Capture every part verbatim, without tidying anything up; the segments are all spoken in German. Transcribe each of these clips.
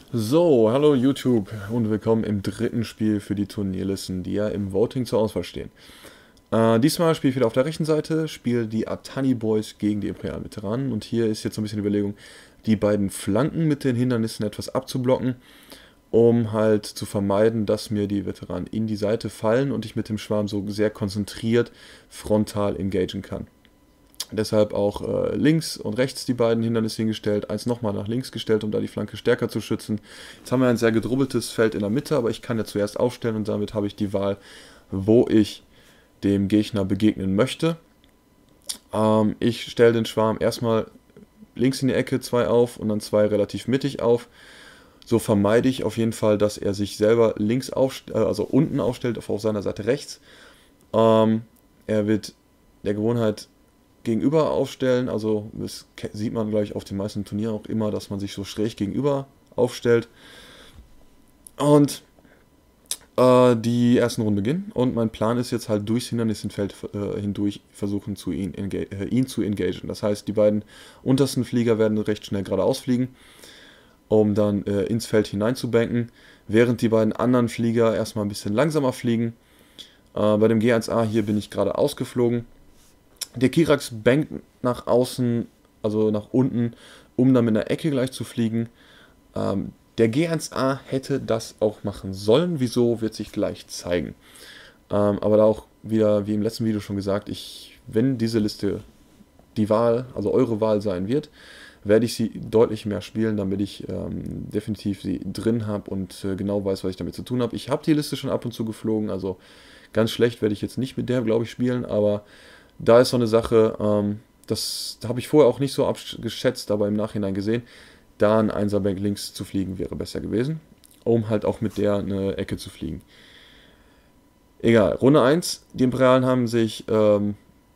So, hallo YouTube und willkommen im dritten Spiel für die Turnierlisten, die ja im Voting zur Auswahl stehen. Äh, diesmal spiele ich wieder auf der rechten Seite, spiele die Atani Boys gegen die Imperial Veteranen und hier ist jetzt so ein bisschen die Überlegung, die beiden Flanken mit den Hindernissen etwas abzublocken, um halt zu vermeiden, dass mir die Veteranen in die Seite fallen und ich mit dem Schwarm so sehr konzentriert frontal engagen kann. Deshalb auch äh, links und rechts die beiden Hindernisse hingestellt, eins nochmal nach links gestellt, um da die Flanke stärker zu schützen. Jetzt haben wir ein sehr gedrubbeltes Feld in der Mitte, aber ich kann ja zuerst aufstellen und damit habe ich die Wahl, wo ich dem Gegner begegnen möchte. Ähm, ich stelle den Schwarm erstmal links in die Ecke zwei auf und dann zwei relativ mittig auf. So vermeide ich auf jeden Fall, dass er sich selber links aufstellt, also unten aufstellt, auf seiner Seite rechts. Ähm, er wird der Gewohnheit gegenüber aufstellen, also das sieht man gleich auf den meisten Turnieren auch immer, dass man sich so schräg gegenüber aufstellt. Und äh, die ersten Runden beginnen und mein Plan ist jetzt halt durchs Hindernisfeld äh, hindurch versuchen zu ihn, äh, ihn zu engagieren. Das heißt, die beiden untersten Flieger werden recht schnell geradeaus fliegen, um dann äh, ins Feld hinein zu banken, während die beiden anderen Flieger erstmal ein bisschen langsamer fliegen. Äh, bei dem G eins A hier bin ich gerade ausgeflogen. Der Kirax bankt nach außen, also nach unten, um dann mit einer Ecke gleich zu fliegen. Ähm, der G eins A hätte das auch machen sollen. Wieso, wird sich gleich zeigen. Ähm, aber da auch wieder, wie im letzten Video schon gesagt, ich, wenn diese Liste die Wahl, also eure Wahl sein wird, werde ich sie deutlich mehr spielen, damit ich ähm, definitiv sie drin habe und äh, genau weiß, was ich damit zu tun habe. Ich habe die Liste schon ab und zu geflogen, also ganz schlecht werde ich jetzt nicht mit der, glaube ich, spielen, aber da ist so eine Sache, ähm, das habe ich vorher auch nicht so abgeschätzt, aber im Nachhinein gesehen, da ein Einserbank links zu fliegen wäre besser gewesen, um halt auch mit der eine Ecke zu fliegen. Egal, Runde eins, die Imperialen haben sich ähm,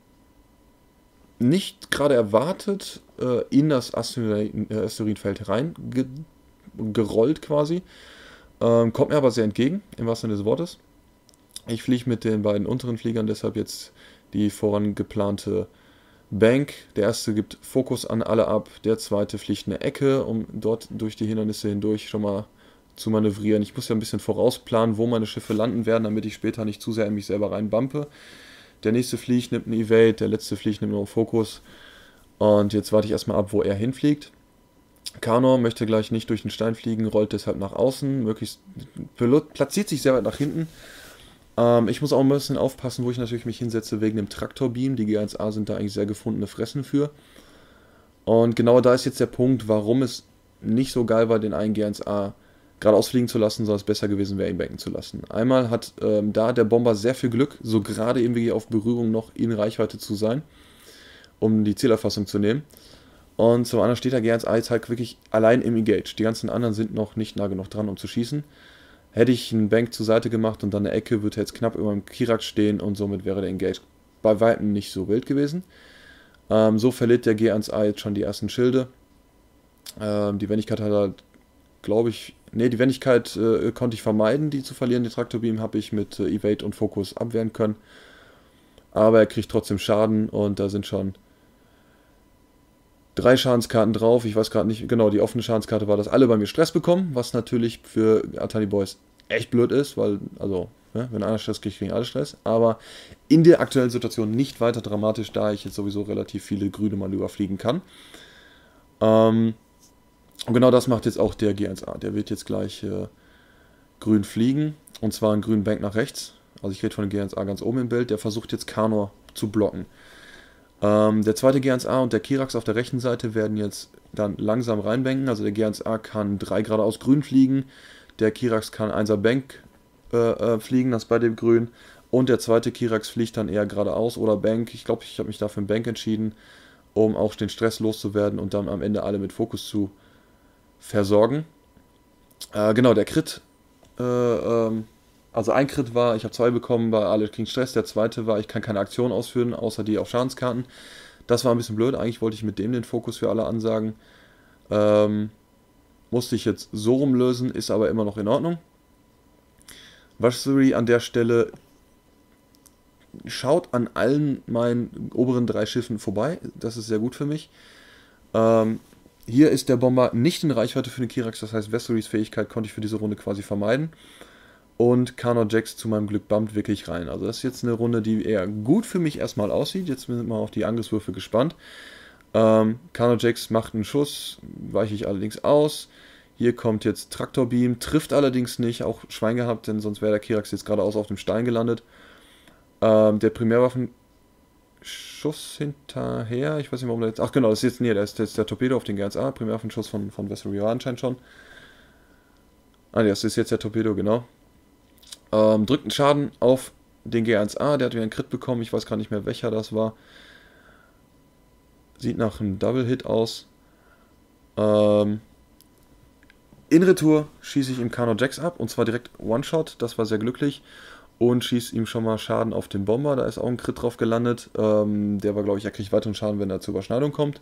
nicht gerade erwartet äh, in das Asteroidenfeld reingerollt quasi, ähm, kommt mir aber sehr entgegen, im wahrsten Sinne des Wortes. Ich fliege mit den beiden unteren Fliegern deshalb jetzt die vorangeplante Bank. Der erste gibt Fokus an alle ab, der zweite fliegt eine Ecke, um dort durch die Hindernisse hindurch schon mal zu manövrieren. Ich muss ja ein bisschen vorausplanen, wo meine Schiffe landen werden, damit ich später nicht zu sehr in mich selber reinbumpe. Der nächste fliegt, nimmt einen Evade, der letzte fliegt, nimmt noch einen Fokus. Und jetzt warte ich erstmal ab, wo er hinfliegt. Kanor möchte gleich nicht durch den Stein fliegen, rollt deshalb nach außen, möglichst platziert sich sehr weit nach hinten. Ähm, ich muss auch ein bisschen aufpassen, wo ich natürlich mich hinsetze wegen dem Traktorbeam. Die G eins A sind da eigentlich sehr gefundene Fressen für. Und genau da ist jetzt der Punkt, warum es nicht so geil war, den einen G eins A geradeaus fliegen zu lassen, sondern es besser gewesen wäre, ihn banken zu lassen. Einmal hat ähm, da der Bomber sehr viel Glück, so gerade irgendwie auf Berührung noch in Reichweite zu sein, um die Zielerfassung zu nehmen. Und zum anderen steht der G eins A jetzt halt wirklich allein im Engage. Die ganzen anderen sind noch nicht nah genug dran, um zu schießen. Hätte ich einen Bank zur Seite gemacht und dann eine Ecke, würde er jetzt knapp über dem Kirax stehen und somit wäre der Engage bei weitem nicht so wild gewesen. Ähm, so verliert der G eins A jetzt schon die ersten Schilde. Ähm, die Wendigkeit hat er, glaube ich, ne, die Wendigkeit äh, konnte ich vermeiden, die zu verlieren. Den Traktorbeam habe ich mit äh, Evade und Fokus abwehren können. Aber er kriegt trotzdem Schaden und da sind schon drei Schadenskarten drauf. Ich weiß gerade nicht, genau, die offene Schadenskarte war, dass alle bei mir Stress bekommen, was natürlich für Atani Boys echt blöd ist, weil, also, ne, wenn einer Stress kriegt, kriegen alle Stress. Aber in der aktuellen Situation nicht weiter dramatisch, da ich jetzt sowieso relativ viele grüne Manöver fliegen kann. Ähm, und genau das macht jetzt auch der G eins A. Der wird jetzt gleich äh, grün fliegen, und zwar einen grünen Bank nach rechts. Also ich rede von dem G eins A ganz oben im Bild. Der versucht jetzt Kanor zu blocken. Ähm, der zweite G eins A und der Kirax auf der rechten Seite werden jetzt dann langsam reinbanken. Also der G eins A kann drei geradeaus grün fliegen, der Kirax kann einser Bank äh, äh, fliegen, das bei dem grün. Und der zweite Kirax fliegt dann eher geradeaus oder Bank. Ich glaube, ich habe mich dafür einen Bank entschieden, um auch den Stress loszuwerden und dann am Ende alle mit Fokus zu versorgen. Äh, genau, der Crit, äh, ähm, also ein Crit war, ich habe zwei bekommen, weil alle kriegen Stress. Der zweite war, ich kann keine Aktion ausführen, außer die auf Schadenskarten. Das war ein bisschen blöd. Eigentlich wollte ich mit dem den Fokus für alle ansagen. Ähm, musste ich jetzt so rumlösen, ist aber immer noch in Ordnung. Vashsuri an der Stelle schaut an allen meinen oberen drei Schiffen vorbei. Das ist sehr gut für mich. Ähm, Hier ist der Bomber nicht in Reichweite für den Kirax, das heißt Vesseris Fähigkeit konnte ich für diese Runde quasi vermeiden. Und Carnot Jax zu meinem Glück bumpt wirklich rein. Also das ist jetzt eine Runde, die eher gut für mich erstmal aussieht. Jetzt sind wir auf die Angriffswürfe gespannt. Ähm, Carnot Jax macht einen Schuss, weiche ich allerdings aus. Hier kommt jetzt Traktorbeam, trifft allerdings nicht, auch Schwein gehabt, denn sonst wäre der Kirax jetzt geradeaus auf dem Stein gelandet. Ähm, der Primärwaffenschuss hinterher, ich weiß nicht, warum der jetzt. Ach genau, das ist jetzt, nee, das ist jetzt der Torpedo auf den G eins A, Primärwaffenschuss von, von Vessery anscheinend schon. Ah, nee, das ist jetzt der Torpedo, genau. Ähm, drückt einen Schaden auf den G eins A, der hat wieder einen Crit bekommen, ich weiß gar nicht mehr welcher das war. Sieht nach einem Double-Hit aus. Ähm, in Retour schieße ich ihm Carnot Jax ab, und zwar direkt One-Shot, das war sehr glücklich. Und schieße ihm schon mal Schaden auf den Bomber, da ist auch ein Crit drauf gelandet. Ähm, der war, glaube ich, er kriegt weiteren Schaden, wenn er zur Überschneidung kommt.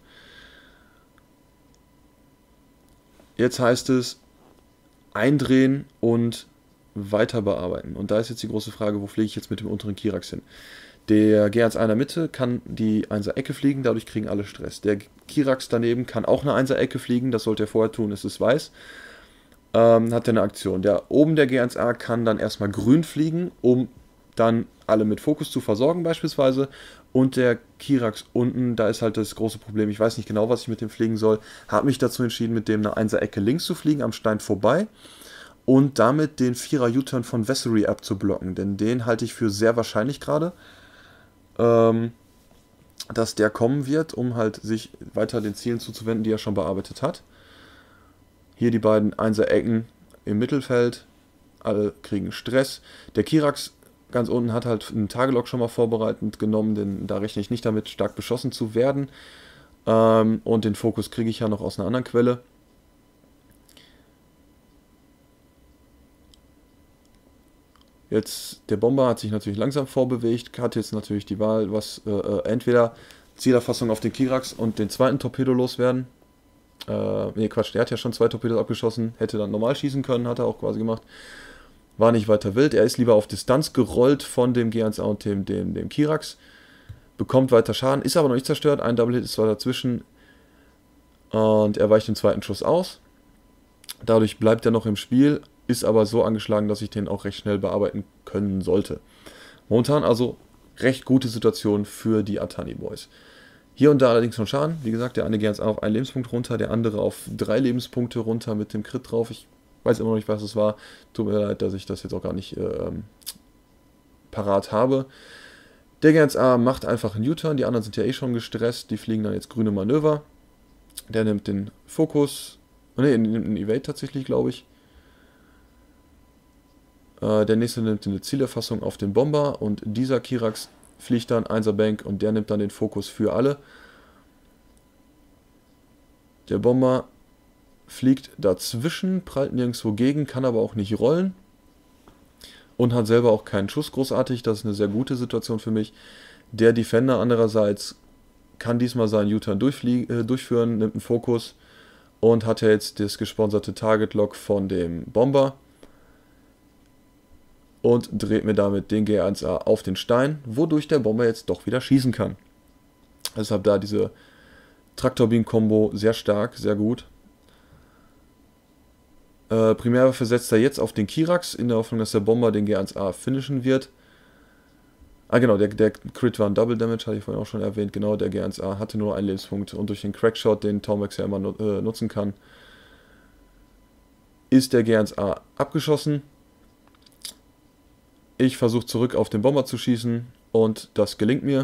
Jetzt heißt es eindrehen und weiter bearbeiten. Und da ist jetzt die große Frage, wo fliege ich jetzt mit dem unteren Kirax hin? Der G eins A in der Mitte kann die Einser-Ecke fliegen, dadurch kriegen alle Stress. Der Kirax daneben kann auch eine Einser-Ecke fliegen, das sollte er vorher tun, es ist weiß. Ähm, hat er eine Aktion. Der oben der G eins A kann dann erstmal grün fliegen, um dann alle mit Fokus zu versorgen beispielsweise. Und der Kirax unten, da ist halt das große Problem, ich weiß nicht genau, was ich mit dem fliegen soll, habe mich dazu entschieden, mit dem eine Einser-Ecke links zu fliegen, am Stein vorbei. Und damit den Vierer-U-Turn von Vessery abzublocken, denn den halte ich für sehr wahrscheinlich gerade, ähm, dass der kommen wird, um halt sich weiter den Zielen zuzuwenden, die er schon bearbeitet hat. Hier die beiden Einser-Ecken im Mittelfeld, alle kriegen Stress. Der Kirax ganz unten hat halt einen Tagelog schon mal vorbereitend genommen, denn da rechne ich nicht damit, stark beschossen zu werden. Ähm, und den Fokus kriege ich ja noch aus einer anderen Quelle. Jetzt, der Bomber hat sich natürlich langsam vorbewegt, hat jetzt natürlich die Wahl, was äh, entweder Zielerfassung auf den Kirax und den zweiten Torpedo loswerden. Äh, ne, Quatsch, der hat ja schon zwei Torpedos abgeschossen, hätte dann normal schießen können, hat er auch quasi gemacht. War nicht weiter wild, er ist lieber auf Distanz gerollt von dem G eins A und dem, dem, dem Kirax. Bekommt weiter Schaden, ist aber noch nicht zerstört, ein Double-Hit ist zwar dazwischen. Und er weicht den zweiten Schuss aus. Dadurch bleibt er noch im Spiel, ist aber so angeschlagen, dass ich den auch recht schnell bearbeiten können sollte. Momentan also recht gute Situation für die Atani Boys. Hier und da allerdings schon Schaden. Wie gesagt, der eine G eins A auf einen Lebenspunkt runter, der andere auf drei Lebenspunkte runter mit dem Crit drauf. Ich weiß immer noch nicht, was es war. Tut mir leid, dass ich das jetzt auch gar nicht äh, parat habe. Der G eins A macht einfach einen U-Turn, die anderen sind ja eh schon gestresst. Die fliegen dann jetzt grüne Manöver. Der nimmt den Fokus. Ne, nimmt einen Evade tatsächlich, glaube ich. Der nächste nimmt eine Zielerfassung auf den Bomber und dieser Kirax fliegt dann Einser Bank und der nimmt dann den Fokus für alle. Der Bomber fliegt dazwischen, prallt nirgendwo gegen, kann aber auch nicht rollen und hat selber auch keinen Schuss großartig. Das ist eine sehr gute Situation für mich. Der Defender andererseits kann diesmal seinen U-Turn äh, durchführen, nimmt einen Fokus und hat ja jetzt das gesponserte Target-Lock von dem Bomber. Und dreht mir damit den G eins A auf den Stein, wodurch der Bomber jetzt doch wieder schießen kann. Deshalb da diese Traktorbeam-Kombo sehr stark, sehr gut. Äh, Primärwaffe setzt er jetzt auf den Kirax, in der Hoffnung, dass der Bomber den G eins A finishen wird. Ah genau, der, der Crit war ein Double Damage, hatte ich vorhin auch schon erwähnt. Genau, der G eins A hatte nur einen Lebenspunkt und durch den Crackshot, den Taumax ja immer äh, nutzen kann, ist der G eins A abgeschossen. Ich versuche zurück auf den Bomber zu schießen und das gelingt mir.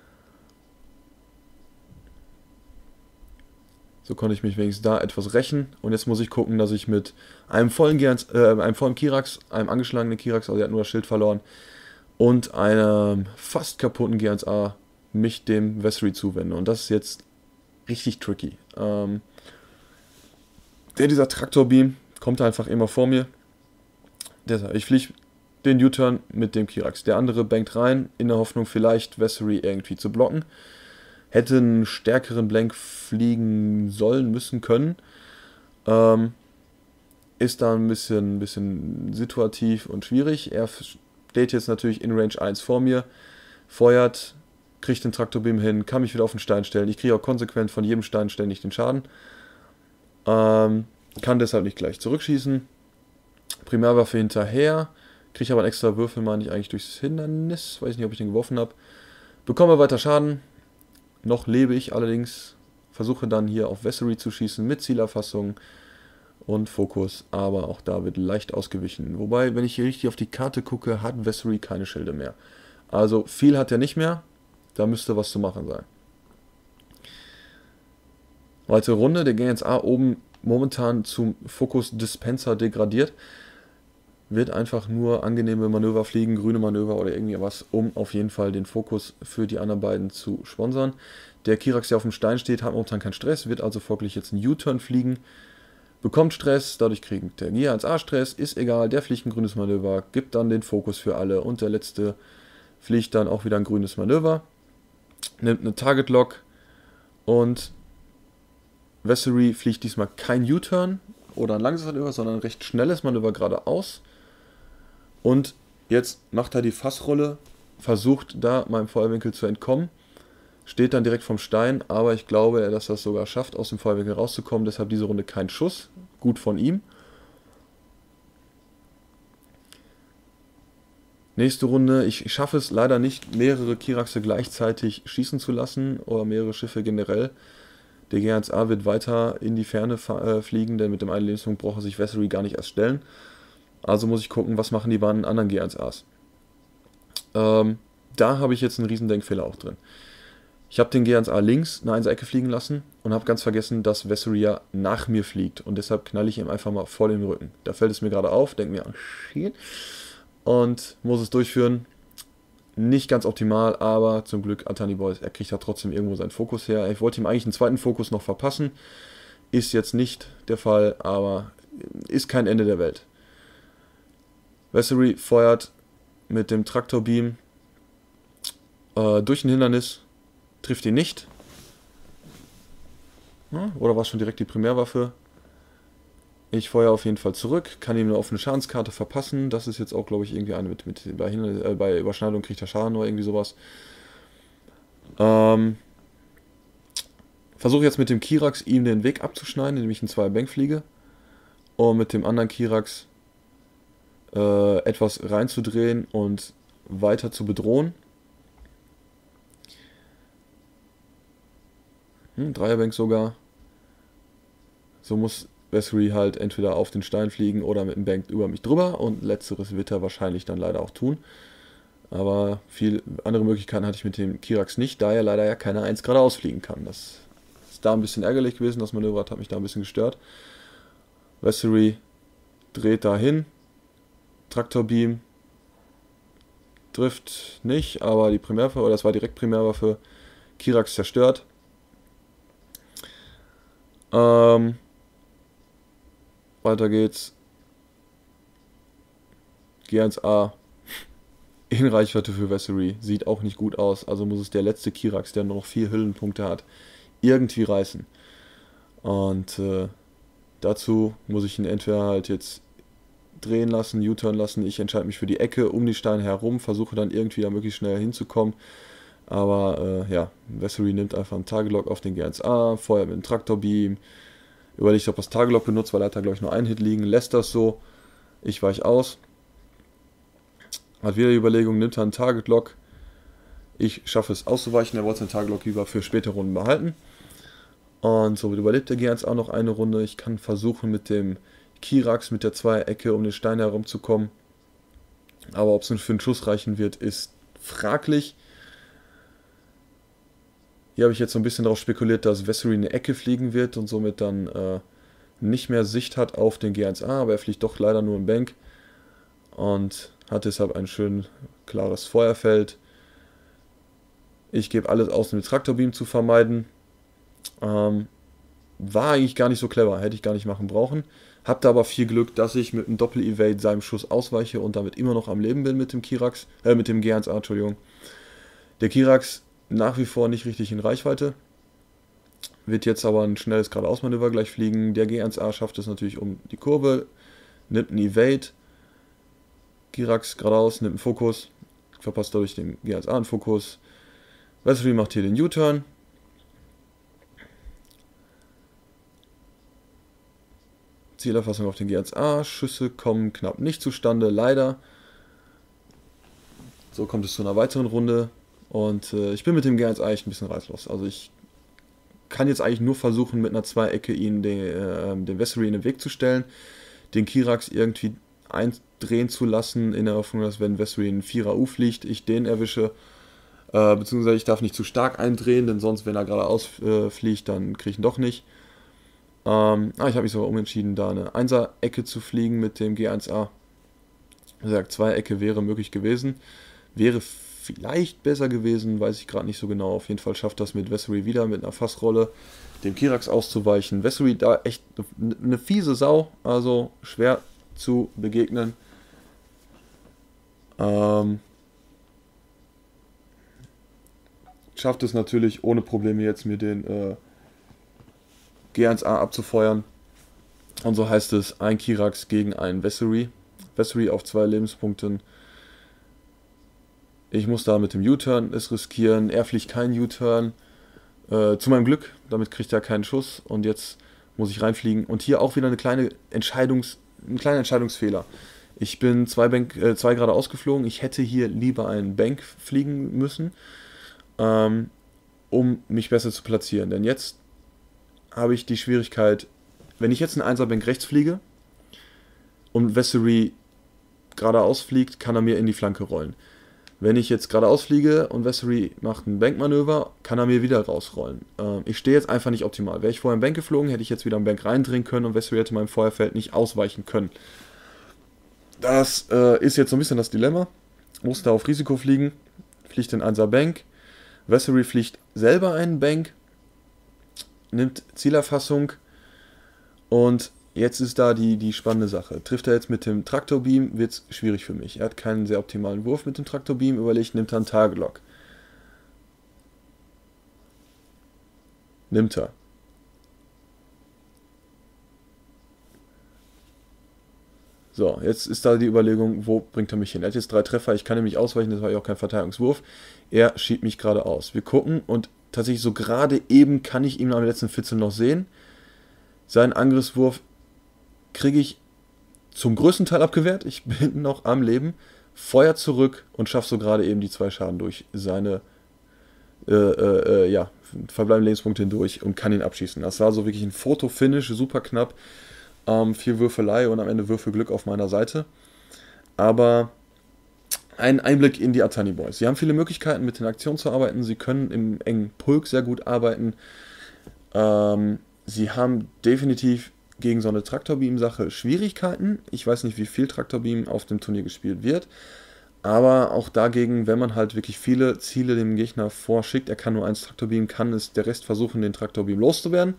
So konnte ich mich wenigstens da etwas rächen. Und jetzt muss ich gucken, dass ich mit einem vollen, G eins, äh, einem vollen Kirax, einem angeschlagenen Kirax, also er hat nur das Schild verloren, und einem fast kaputten G eins A mich dem Vessery zuwende. Und das ist jetzt richtig tricky. Ähm, der, dieser Traktorbeam kommt einfach immer vor mir. Deshalb, ich fliege den U-Turn mit dem Kirax. Der andere bankt rein, in der Hoffnung vielleicht Vessery irgendwie zu blocken. Hätte einen stärkeren Blank fliegen sollen, müssen, können. Ähm, ist da ein bisschen, bisschen situativ und schwierig. Er steht jetzt natürlich in Range eins vor mir, feuert, kriegt den Traktorbeam hin, kann mich wieder auf den Stein stellen. Ich kriege auch konsequent von jedem Stein ständig den Schaden. Ähm, kann deshalb nicht gleich zurückschießen. Primärwaffe hinterher. Kriege aber einen extra Würfel, meine ich, eigentlich durchs Hindernis. Weiß nicht, ob ich den geworfen habe. Bekomme weiter Schaden. Noch lebe ich allerdings. Versuche dann hier auf Vessery zu schießen mit Zielerfassung und Fokus. Aber auch da wird leicht ausgewichen. Wobei, wenn ich hier richtig auf die Karte gucke, hat Vessery keine Schilde mehr. Also viel hat er nicht mehr. Da müsste was zu machen sein. Weitere Runde. Der G eins A oben momentan zum Fokus Dispenser degradiert. Wird einfach nur angenehme Manöver fliegen, grüne Manöver oder irgendwie was, um auf jeden Fall den Fokus für die anderen beiden zu sponsern. Der Kirax, der auf dem Stein steht, hat momentan keinen Stress, wird also folglich jetzt einen U-Turn fliegen, bekommt Stress, dadurch kriegt der G eins A Stress, ist egal, der fliegt ein grünes Manöver, gibt dann den Fokus für alle und der letzte fliegt dann auch wieder ein grünes Manöver, nimmt eine Target Lock und Vessery fliegt diesmal kein U-Turn oder ein langsames Manöver, sondern ein recht schnelles Manöver geradeaus. Und jetzt macht er die Fassrolle, versucht da meinem Feuerwinkel zu entkommen, steht dann direkt vom Stein, aber ich glaube, dass er es sogar schafft, aus dem Feuerwinkel rauszukommen, deshalb diese Runde kein Schuss, gut von ihm. Nächste Runde, ich schaffe es leider nicht, mehrere Kiraxe gleichzeitig schießen zu lassen, oder mehrere Schiffe generell. Der G eins A wird weiter in die Ferne äh, fliegen, denn mit dem einen Lebenspunkt braucht er sich Vessery gar nicht erst stellen. Also muss ich gucken, was machen die beiden anderen G eins As. Ähm, da habe ich jetzt einen riesen Denkfehler auch drin. Ich habe den G eins A links eine Einser-Ecke fliegen lassen und habe ganz vergessen, dass Vessery ja nach mir fliegt. Und deshalb knalle ich ihm einfach mal voll in den Rücken. Da fällt es mir gerade auf, denke mir, oh shit. Und muss es durchführen. Nicht ganz optimal, aber zum Glück Atani Boys, er kriegt ja trotzdem irgendwo seinen Fokus her. Ich wollte ihm eigentlich einen zweiten Fokus noch verpassen. Ist jetzt nicht der Fall, aber ist kein Ende der Welt. Vessery feuert mit dem Traktorbeam äh, durch ein Hindernis, trifft ihn nicht. Ja, oder war es schon direkt die Primärwaffe? Ich feuere auf jeden Fall zurück, kann ihm eine offene Schadenskarte verpassen. Das ist jetzt auch, glaube ich, irgendwie eine mit, mit bei, Hindernis, äh, bei Überschneidung kriegt er Schaden oder irgendwie sowas. Ähm, Versuche jetzt mit dem Kirax ihm den Weg abzuschneiden, indem ich in zwei Bank fliege. Und mit dem anderen Kirax äh, etwas reinzudrehen und weiter zu bedrohen. Hm, Dreierbank sogar. So muss Vessery halt entweder auf den Stein fliegen oder mit dem Bank über mich drüber und letzteres wird er wahrscheinlich dann leider auch tun. Aber viel andere Möglichkeiten hatte ich mit dem Kirax nicht, da er leider ja keine eins geradeaus fliegen kann. Das ist da ein bisschen ärgerlich gewesen, das Manöver hat mich da ein bisschen gestört. Vessery dreht dahin, Traktorbeam trifft nicht, aber die Primärwaffe, oder das war direkt Primärwaffe, Kirax zerstört. Ähm, weiter geht's. G eins A in Reichweite für Vessery. Sieht auch nicht gut aus. Also muss es der letzte Kirax, der nur noch vier Hüllenpunkte hat, irgendwie reißen. Und äh, dazu muss ich ihn entweder halt jetzt drehen lassen, U-Turn lassen. Ich entscheide mich für die Ecke um die Steine herum, versuche dann irgendwie da möglichst schnell hinzukommen. Aber äh, ja, Vessery nimmt einfach einen Target-Lock auf den G eins A, feuert mit dem Traktorbeam, überlegt, ob er das Target-Lock benutzt, weil er hat da glaube ich nur einen Hit liegen, lässt das so. Ich weiche aus. Hat wieder die Überlegung, nimmt er einen Target-Lock. Ich schaffe es auszuweichen, er wollte den Target-Lock lieber für spätere Runden behalten. Und somit überlebt der G eins A noch eine Runde. Ich kann versuchen mit dem Kirax mit der Zweierecke um den Stein herumzukommen. Aber ob es für einen Schuss reichen wird, ist fraglich. Hier habe ich jetzt so ein bisschen darauf spekuliert, dass Vessery in eine Ecke fliegen wird und somit dann äh, nicht mehr Sicht hat auf den G eins A, aber er fliegt doch leider nur im Bank und hat deshalb ein schön klares Feuerfeld. Ich gebe alles aus, um den Traktorbeam zu vermeiden. Ähm, war eigentlich gar nicht so clever, hätte ich gar nicht machen brauchen. Hab da aber viel Glück, dass ich mit einem Doppel-Evade seinem Schuss ausweiche und damit immer noch am Leben bin mit dem Kirax, äh, mit dem G eins A, Entschuldigung. Der Kirax nach wie vor nicht richtig in Reichweite. Wird jetzt aber ein schnelles Geradeausmanöver gleich fliegen. Der G eins A schafft es natürlich um die Kurve, nimmt einen Evade. Kirax geradeaus, nimmt einen Fokus, verpasst dadurch den G eins A einen Fokus. Vessery macht hier den U-Turn. Zielerfassung auf den G eins A. Schüsse kommen knapp nicht zustande, leider. So kommt es zu einer weiteren Runde. Und äh, ich bin mit dem G eins A echt ein bisschen reizlos. Also ich kann jetzt eigentlich nur versuchen, mit einer Zwei-Ecke ihn den, äh, den Vessery in den Weg zu stellen, den Kirax irgendwie eindrehen zu lassen, in der Hoffnung, dass wenn Vessery in Vierer U fliegt, ich den erwische. Äh, beziehungsweise ich darf nicht zu stark eindrehen, denn sonst, wenn er geradeaus äh, fliegt, dann kriege ich ihn doch nicht. Ähm, ah, ich habe mich sogar umentschieden, da eine Einser-Ecke zu fliegen mit dem G eins A. Wie gesagt, Zwei-Ecke wäre möglich gewesen. Wäre vielleicht besser gewesen, weiß ich gerade nicht so genau. Auf jeden Fall schafft das mit Vessery wieder mit einer Fassrolle, dem Kirax auszuweichen. Vessery da echt eine fiese Sau, also schwer zu begegnen. Ähm, schafft es natürlich ohne Probleme jetzt mir den äh, G eins A abzufeuern. Und so heißt es ein Kirax gegen einen Vessery. Vessery auf zwei Lebenspunkten. Ich muss da mit dem U-Turn es riskieren. Er fliegt keinen U-Turn. Äh, zu meinem Glück, damit kriegt er keinen Schuss. Und jetzt muss ich reinfliegen. Und hier auch wieder eine kleine Entscheidungs, ein kleiner Entscheidungsfehler. Ich bin zwei, Bank, äh, zwei Grad ausgeflogen. Ich hätte hier lieber einen Bank fliegen müssen, ähm, um mich besser zu platzieren. Denn jetzt habe ich die Schwierigkeit, wenn ich jetzt einen Einser-Bank rechts fliege und Vessery geradeaus fliegt, kann er mir in die Flanke rollen. Wenn ich jetzt geradeaus fliege und Vessery macht ein Bankmanöver, kann er mir wieder rausrollen. Ähm, ich stehe jetzt einfach nicht optimal. Wäre ich vorher im Bank geflogen, hätte ich jetzt wieder im Bank reindrehen können und Vessery hätte meinem Feuerfeld nicht ausweichen können. Das äh, ist jetzt so ein bisschen das Dilemma. Muss da auf Risiko fliegen, fliegt in Einser Bank. Vessery fliegt selber einen Bank, nimmt Zielerfassung und jetzt ist da die, die spannende Sache. Trifft er jetzt mit dem Traktorbeam, wird es schwierig für mich. Er hat keinen sehr optimalen Wurf mit dem Traktorbeam, überlegt, nimmt er einen Target-Lock. Nimmt er. So, jetzt ist da die Überlegung, wo bringt er mich hin? Er hat jetzt drei Treffer, ich kann nämlich ausweichen, das war ja auch kein Verteidigungswurf. Er schiebt mich geradeaus. Wir gucken und tatsächlich so gerade eben kann ich ihn am letzten Fitzel noch sehen. Seinen Angriffswurf kriege ich zum größten Teil abgewehrt. Ich bin noch am Leben. Feuer zurück und schaffe so gerade eben die zwei Schaden durch seine äh, äh, ja, verbleibenden Lebenspunkte hindurch und kann ihn abschießen. Das war so wirklich ein Foto-Finish, super knapp. Ähm, viel Würfelei und am Ende Würfelglück auf meiner Seite. Aber ein Einblick in die Atani Boys. Sie haben viele Möglichkeiten, mit den Aktionen zu arbeiten. Sie können im engen Pulk sehr gut arbeiten. Ähm, sie haben definitiv gegen so eine Traktorbeam-Sache Schwierigkeiten. Ich weiß nicht, wie viel Traktorbeam auf dem Turnier gespielt wird. Aber auch dagegen, wenn man halt wirklich viele Ziele dem Gegner vorschickt, er kann nur eins Traktorbeam, kann es der Rest versuchen, den Traktorbeam loszuwerden.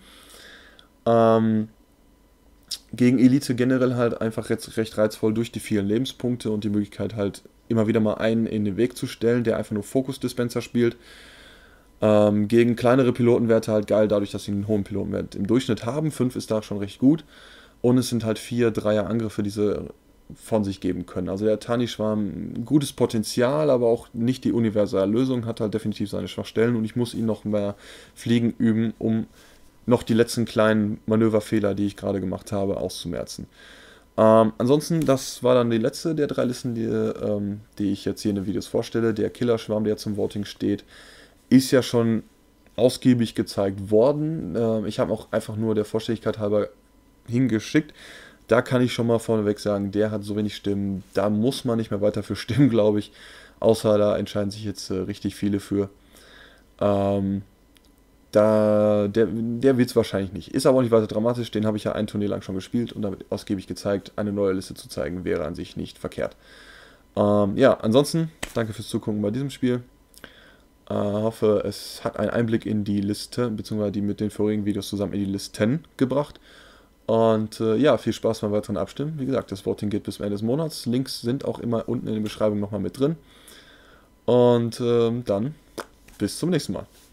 Ähm, gegen Elite generell halt einfach recht reizvoll durch die vielen Lebenspunkte und die Möglichkeit halt immer wieder mal einen in den Weg zu stellen, der einfach nur Fokus-Dispenser spielt. Ähm, gegen kleinere Pilotenwerte halt geil, dadurch, dass sie einen hohen Pilotenwert im Durchschnitt haben. fünf ist da schon recht gut. Und es sind halt vier Dreier-Angriffe, die sie von sich geben können. Also der Tani-Schwarm, ein gutes Potenzial, aber auch nicht die universelle Lösung, hat halt definitiv seine Schwachstellen und ich muss ihn noch mehr Fliegen üben, um noch die letzten kleinen Manöverfehler, die ich gerade gemacht habe, auszumerzen. Ähm, ansonsten, das war dann die letzte der drei Listen, die, ähm, die ich jetzt hier in den Videos vorstelle. Der Killerschwarm, der zum Voting steht, ist ja schon ausgiebig gezeigt worden. Ähm, ich habe auch einfach nur der Vollständigkeit halber hingeschickt. Da kann ich schon mal vorneweg sagen, der hat so wenig Stimmen, da muss man nicht mehr weiter für stimmen, glaube ich. Außer da entscheiden sich jetzt äh, richtig viele für. Ähm, da, der der wird es wahrscheinlich nicht. Ist aber auch nicht weiter dramatisch, den habe ich ja ein Turnier lang schon gespielt und damit ausgiebig gezeigt. Eine neue Liste zu zeigen wäre an sich nicht verkehrt. Ähm, ja, ansonsten, danke fürs Zugucken bei diesem Spiel. Ich äh, hoffe, es hat einen Einblick in die Liste, beziehungsweise die mit den vorigen Videos zusammen in die Listen gebracht. Und äh, ja, viel Spaß beim weiteren Abstimmen. Wie gesagt, das Voting geht bis zum Ende des Monats. Links sind auch immer unten in der Beschreibung nochmal mit drin. Und ähm, dann bis zum nächsten Mal.